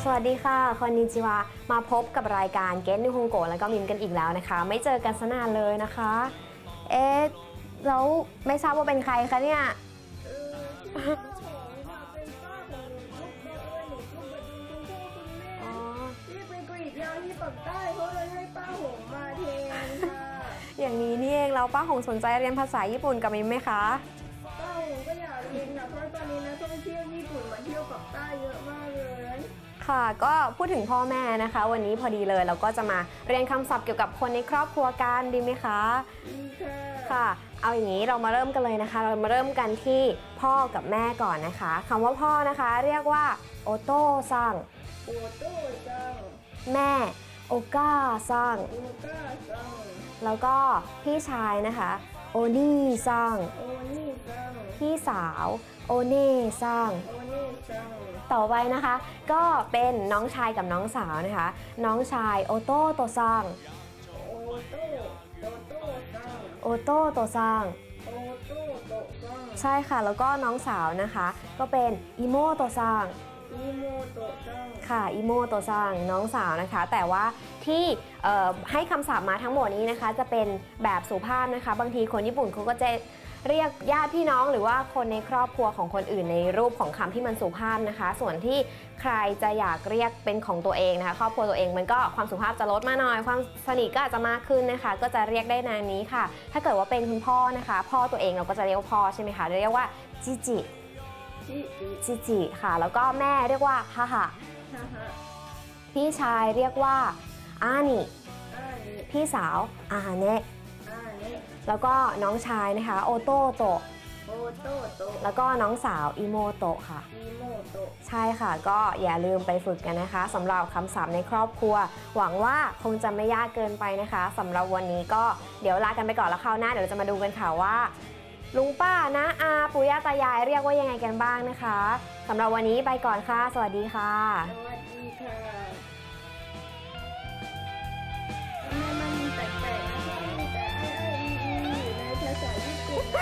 สวัสดีค่ะคอนนิจิวะมาพบกับรายการเกตนิฮงโกะแล้วก็มิมกันอีกแล้วนะคะไม่เจอกันซะนานเลยนะคะแล้วไม่ทราบว่าเป็นใครคะเนี่ยอย่างนี้นี่เองแล้วป้าหงสนใจเรียนภาษาญี่ปุ่นกับมิมไหมคะป้าหงก็อยากเรียนค่ะเพราะตอนนี้นักท่องเที่ยวญี่ปุ่นมาเที่ยวปักใต้เยอะมากเลยค่ะก็พูดถึงพ่อแม่นะคะวันนี้พอดีเลยเราก็จะมาเรียนคำศัพท์เกี่ยวกับคนในครอบครัวกันดีไหมคะดีค่ะเอาอย่างนี้เรามาเริ่มกันเลยนะคะเรามาเริ่มกันที่พ่อกับแม่ก่อนนะคะคำว่าพ่อนะคะเรียกว่าโอโต้ซังโอโต้ซังแม่โอกาซังแล้วก็พี่ชายนะคะโอนี่ซังพี่สาวโอเน่ซังต่อไปนะคะก็เป็นน้องชายกับน้องสาวนะคะน้องชายโอโต้โตซังโอโต้โตซังใช่ค่ะแล้วก็น้องสาวนะคะก็เป็นอิโมโตซังค่ะอิโมโตซังน้องสาวนะคะแต่ว่าที่ให้คำศัพท์มาทั้งหมดนี้นะคะจะเป็นแบบสุภาพนะคะบางทีคนญี่ปุ่นเขาก็จะเรียกญาติพี่น้องหรือว่าคนในครอบครัวของคนอื่นในรูปของคำที่มันสุภาพนะคะส่วนที่ใครจะอยากเรียกเป็นของตัวเองนะคะครอบครัวตัวเองมันก็ความสุภาพจะลดมาหน่อยความสนิทก็อาจจะมากขึ้นนะคะก็จะเรียกได้นามนี้ค่ะถ้าเกิดว่าเป็นคุณพ่อนะคะพ่อตัวเองเราก็จะเรียกว่าพ่อใช่ไหมคะเรียกว่าจิจิค่ะแล้วก็แม่เรียกว่าฮาฮะพี่ชายเรียกว่าอานิพี่สาวอาเนะแล้วก็น้องชายนะคะโอโตโตะแล้วก็น้องสาวอิโมโตะค่ะใช่ค่ะก็อย่าลืมไปฝึกกันนะคะสำหรับคำศัพท์ในครอบครัวหวังว่าคงจะไม่ยากเกินไปนะคะสำหรับวันนี้ก็เดี๋ยวลากันไปก่อนแล้วคราวหน้าเดี๋ยวจะมาดูกันค่ะว่าลุงป้านะอาปู่ย่าตายายเรียกว่ายังไงกันบ้างนะคะสำหรับวันนี้ไปก่อนค่ะสวัสดีค่ะสวัสดีค่ะทำไมมันมีแปลกๆนะคะมีแต่ในภาษาญี่ปุ่น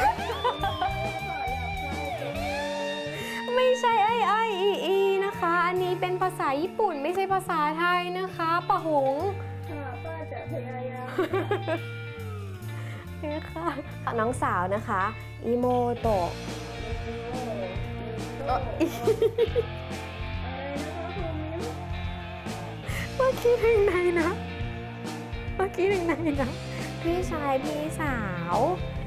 ไม่ใช่อีนะคะอันนี้เป็นภาษาญี่ปุ่นไม่ใช่ภาษาไทยนะคะป้าหงป้าจะพยายามค่ะน้องสาวนะคะอิโมโตะเมื่อกี้ถึงไหนนะพี่ชายพี่สาว